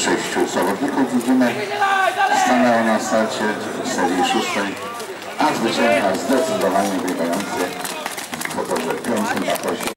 6 zawodników widzimy, stanęło na starcie serii 6, a zwycięża zdecydowanie